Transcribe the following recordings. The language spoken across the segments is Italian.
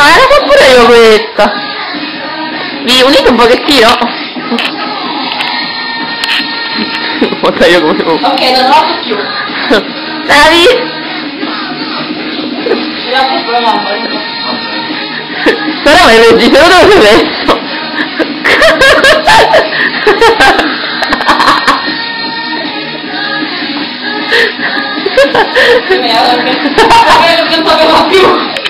era pure io questa. Vi unite un pochettino? Guarda io come... Ok, non lo so più. Davi! Però ma il registro dove sei messo? Non sapevo più.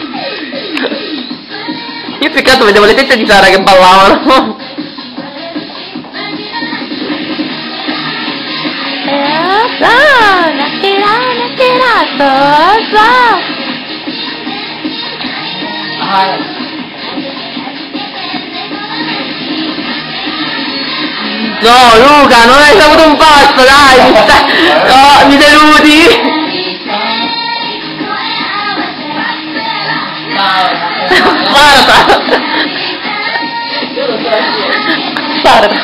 Io più che altro vedevo le tette di Sara che ballavano. No Luca, non hai saputo un passo, dai, no, mi deludi. Guarda. Guarda.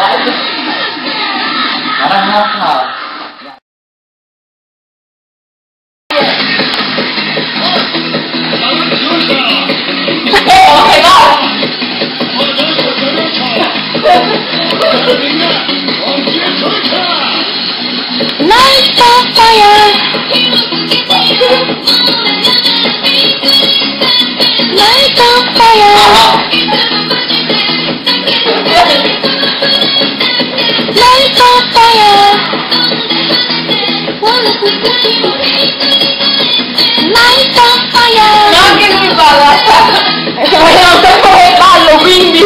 Light on fire. Light on fire. Light on fire. Light on fire. Non che mi balla. Ma io non so come ballo, quindi.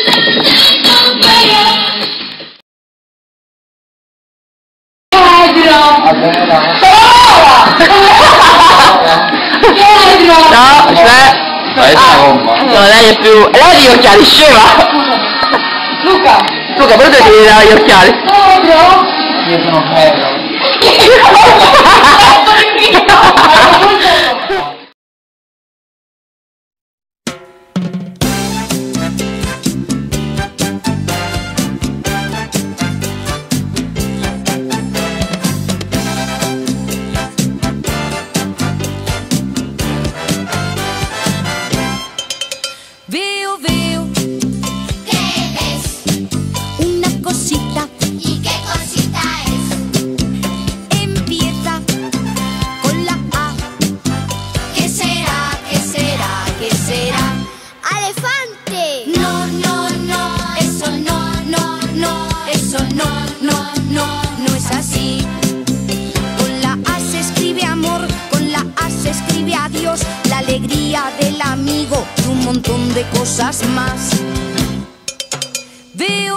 No, cioè... no, lei è più... lei ha gli occhiali, scema! Luca! Luca, però tu devi dare gli occhiali. Pedro! Io sono Pedro. Veo, ¿qué ves? Una cosita. ¿Y qué cosita es? Empieza con la A. ¿Qué será? ¿Qué será? ¿Qué será? ¡Elefante! No, no, no, eso no, no, no, eso no, no, no, no es así. Con la A se escribe amor, con la A se escribe adiós, la alegría del amigo y un montón de cosas más. Veo